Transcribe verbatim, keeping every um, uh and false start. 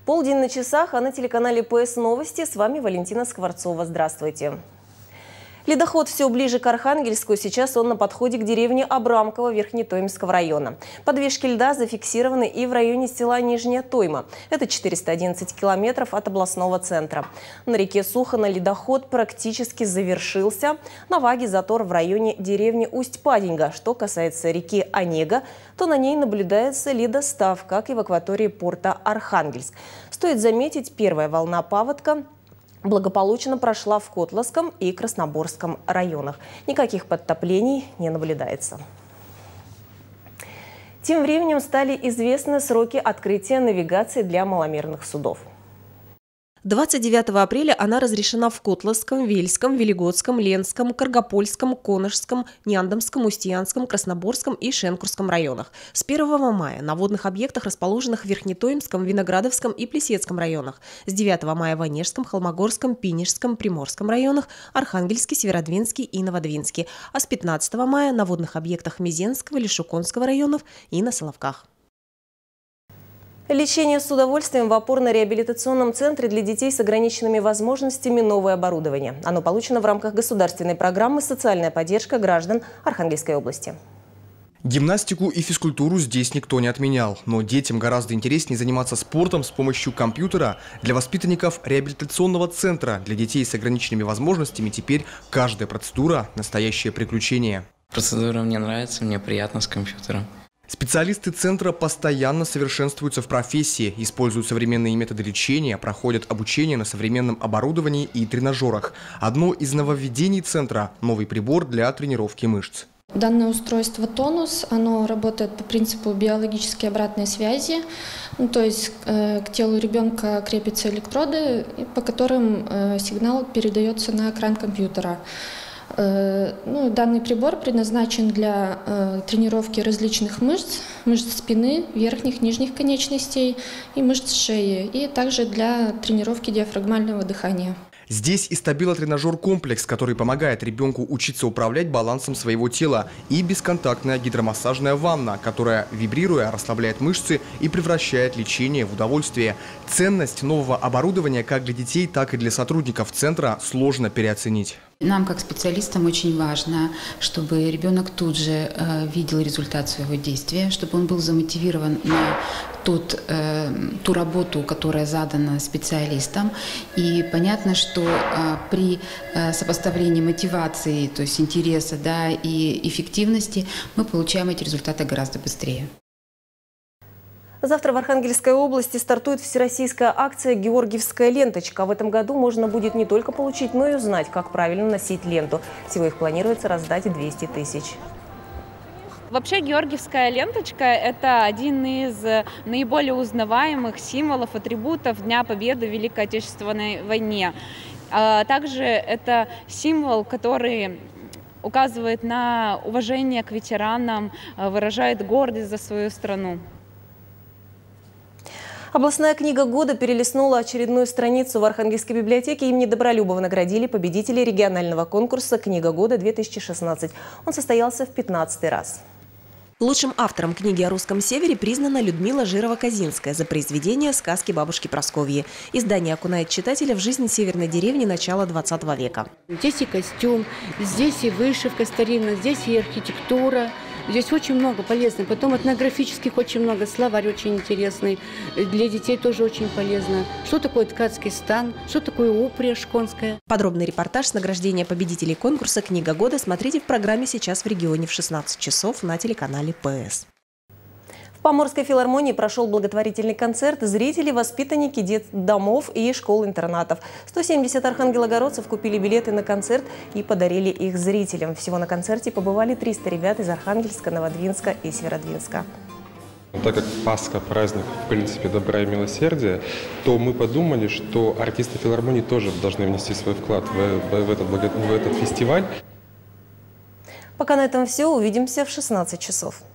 Полдень на часах, а на телеканале ПС Новости с вами Валентина Скворцова. Здравствуйте. Ледоход все ближе к Архангельску. Сейчас он на подходе к деревне Абрамково Верхнетоймского района. Подвижки льда зафиксированы и в районе села Нижняя Тойма. Это четыреста одиннадцать километров от областного центра. На реке Сухано ледоход практически завершился. На Ваге затор в районе деревни Усть-Паденьга. Что касается реки Онега, то на ней наблюдается ледостав, как и в акватории порта Архангельск. Стоит заметить, первая волна паводка благополучно прошла в Котласском и Красноборском районах. Никаких подтоплений не наблюдается. Тем временем стали известны сроки открытия навигации для маломерных судов. двадцать девятого апреля она разрешена в Котласском, Вельском, Велигодском, Ленском, Каргопольском, Конышском, Няндомском, Устьянском, Красноборском и Шенкурском районах. С первого мая на водных объектах, расположенных в Верхнетоймском, Виноградовском и Плесецком районах. С девятого мая в Онежском, Холмогорском, Пинежском, Приморском районах, Архангельске, Северодвинске и Новодвинске. А с пятнадцатого мая на водных объектах Мезенского, Лешуконского районов и на Соловках. Лечение с удовольствием в опорно-реабилитационном центре для детей с ограниченными возможностями «Новое оборудование». Оно получено в рамках государственной программы «Социальная поддержка граждан Архангельской области». Гимнастику и физкультуру здесь никто не отменял. Но детям гораздо интереснее заниматься спортом с помощью компьютера. Для воспитанников реабилитационного центра для детей с ограниченными возможностями теперь каждая процедура – настоящее приключение. Процедура мне нравится, мне приятно с компьютером. Специалисты центра постоянно совершенствуются в профессии, используют современные методы лечения, проходят обучение на современном оборудовании и тренажерах. Одно из нововведений центра – новый прибор для тренировки мышц. Данное устройство «Тонус», оно работает по принципу биологической обратной связи, ну, то есть э, к телу ребенка крепятся электроды, по которым э, сигнал передается на экран компьютера. Ну, данный прибор предназначен для э, тренировки различных мышц, мышц спины, верхних, нижних конечностей и мышц шеи, и также для тренировки диафрагмального дыхания. Здесь и стабилотренажер-комплекс, который помогает ребенку учиться управлять балансом своего тела, и бесконтактная гидромассажная ванна, которая, вибрируя, расслабляет мышцы и превращает лечение в удовольствие. Ценность нового оборудования как для детей, так и для сотрудников центра сложно переоценить. Нам, как специалистам, очень важно, чтобы ребенок тут же э, видел результат своего действия, чтобы он был замотивирован на тот, э, ту работу, которая задана специалистам. И понятно, что э, при э, сопоставлении мотивации, то есть интереса, да, и эффективности, мы получаем эти результаты гораздо быстрее. Завтра в Архангельской области стартует всероссийская акция «Георгиевская ленточка». В этом году можно будет не только получить, но и узнать, как правильно носить ленту. Всего их планируется раздать двести тысяч. Вообще георгиевская ленточка – это один из наиболее узнаваемых символов, атрибутов Дня Победы в Великой Отечественной войне. Также это символ, который указывает на уважение к ветеранам, выражает гордость за свою страну. Областная книга года перелистнула очередную страницу. В Архангельской библиотеке имени Добролюбова наградили победителей регионального конкурса «Книга года-две тысячи шестнадцать». Он состоялся в пятнадцатый раз. Лучшим автором книги о русском севере признана Людмила Жирова-Казинская за произведение «Сказки бабушки Прасковьи». Издание окунает читателя в жизнь северной деревни начала двадцатого века. Здесь и костюм, здесь и вышивка старинная, здесь и архитектура. Здесь очень много полезного. Потом этнографических очень много, словарь очень интересный. Для детей тоже очень полезно. Что такое ткацкий стан, что такое упряжь конская. Подробный репортаж с награждения победителей конкурса «Книга года» смотрите в программе «Сейчас в регионе» в шестнадцать часов на телеканале ПС. В Поморской филармонии прошел благотворительный концерт. Зрители, воспитанники детдомов и школ-интернатов. сто семьдесят архангелогородцев купили билеты на концерт и подарили их зрителям. Всего на концерте побывали триста ребят из Архангельска, Новодвинска и Северодвинска. Так как Пасха – праздник, в принципе, добра и милосердия, то мы подумали, что артисты филармонии тоже должны внести свой вклад в, в, этот, в этот фестиваль. Пока на этом все. Увидимся в шестнадцать часов.